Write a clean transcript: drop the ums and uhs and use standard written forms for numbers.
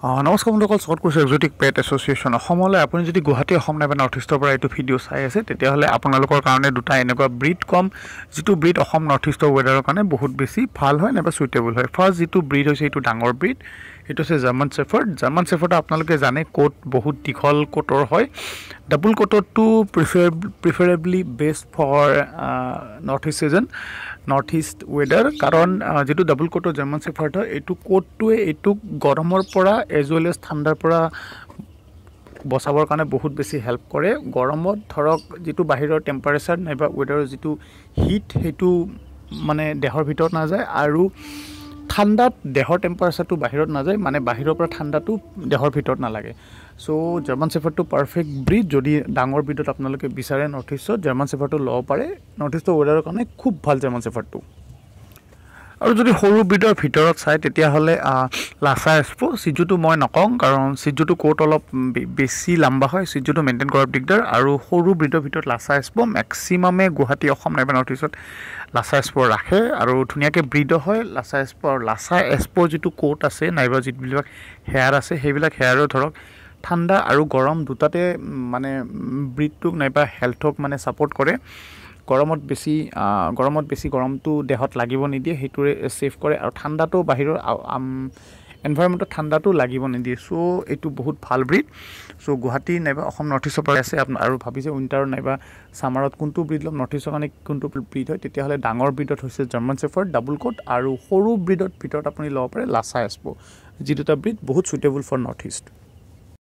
নমস্কাৰ বন্ধুসকল, স্বাগত কৰিছোঁ এক্সোটিক পেট এছ'চিয়েশ্যন অসমলৈ। আপুনি যদি গুৱাহাটী অসম নাইবা নৰ্থ ইষ্টৰ পৰা এইটো ভিডিঅ' চাই আছে, তেতিয়াহ'লে আপোনালোকৰ কাৰণে দুটা এনেকুৱা ব্ৰীড কম, যিটো ব্ৰীড অসম নৰ্থ ইষ্টৰ ৱেডাৰৰ কাৰণে বহুত বেছি ভাল হয় নাইবা চুইটেবল হয়। ফাৰ্ষ্ট যিটো ব্ৰীড হৈছে এইটো ডাঙৰ ব্ৰীড, এইটো হৈছে জাৰ্মান শ্বেফাৰ্ড। জাৰ্মান শ্বেফাৰ্ডটো আপোনালোকে জানে কোট বহুত দীঘল কোটৰ হয়। ডাবল কোটৰটো preferably best for north east weather, কাৰণ যিটো ডাবল কোটৰ জাৰ্মান শ্বেফাৰ্ড হয়, এইটো কোটটোৱে এইটোক গৰমৰ পৰা এজ ৱেল এজ ঠাণ্ডাৰ পৰা বচাবৰ কাৰণে বহুত বেছি হেল্প কৰে। গৰমত ধৰক যিটো বাহিৰৰ টেম্পাৰেচাৰ নাইবা ৱেডাৰৰ যিটো হিট, সেইটো মানে দেহৰ ভিতৰত নাযায়, আৰু ঠাণ্ডাত দেহৰ টেম্পাৰেচাৰটো বাহিৰত নাযায়, মানে বাহিৰৰ পৰা ঠাণ্ডাটো দেহৰ ভিতৰত নালাগে। চ' জাৰ্মান শ্বেফাৰ্ডটো পাৰফেক্ট ব্ৰীড। যদি ডাঙৰ ব্ৰীডত আপোনালোকে বিচাৰে নৰ্থ ইষ্টত, জাৰ্মান শ্বেফাৰ্ডটো ল'ব পাৰে। নৰ্থ ইষ্টৰ ৱেডাৰৰ কাৰণে খুব ভাল জাৰ্মান শ্বেফাৰ্ডটো। আৰু যদি সৰু ব্ৰীডৰ ভিতৰত চাই, তেতিয়াহ'লে লাচা এস্পো, চিজুটো মই নকওঁ, কাৰণ চিজুটো কোট অলপ বেছি লাম্বা হয়, চিজুটো মেইনটেইন কৰাৰ দিগদাৰ। আৰু সৰু ব্ৰীডৰ ভিতৰত লাচা এস্পো মেক্সিমামে গুৱাহাটী অসম নাইবা নৰ্থ ইষ্টত লাচা এস্পো ৰাখে, আৰু ধুনীয়াকৈ ব্ৰীডো হয় লাচা এস্পো। আৰু লাচা এস্পো যিটো কোট আছে নাইবা যিবিলাক হেয়াৰ আছে, সেইবিলাক হেয়াৰো ধৰক ঠাণ্ডা আৰু গৰম দুটাতে মানে ব্ৰীডটোক নাইবা হেল্থক মানে ছাপোৰ্ট কৰে। গৰমত বেছি গৰমটো দেহত লাগিব নিদিয়ে, সেইটোৰে ছেভ কৰে। আৰু ঠাণ্ডাটো বাহিৰৰ এনভাইৰমেণ্টত ঠাণ্ডাটো লাগিব নিদিয়ে। চ' এইটো বহুত ভাল ব্ৰীড। চ' গুৱাহাটী নাইবা অসম নৰ্থ ইষ্টৰ পৰা আছে আৰু ভাবিছে উইণ্টাৰত নাইবা ছামাৰত কোনটো ব্ৰীড ল'ম, নৰ্থ ইষ্টৰ কাৰণে কোনটো ব্ৰীড হয়, তেতিয়াহ'লে ডাঙৰ ব্ৰীডত হৈছে জাৰ্মান শ্বেফাৰ্ড ডাবল কোট, আৰু সৰু ব্ৰীডৰ ভিতৰত আপুনি ল'ব পাৰে লাচা এস্পো। যি দুটা ব্ৰীড বহুত চুইটেবল ফৰ নৰ্থ ইষ্ট।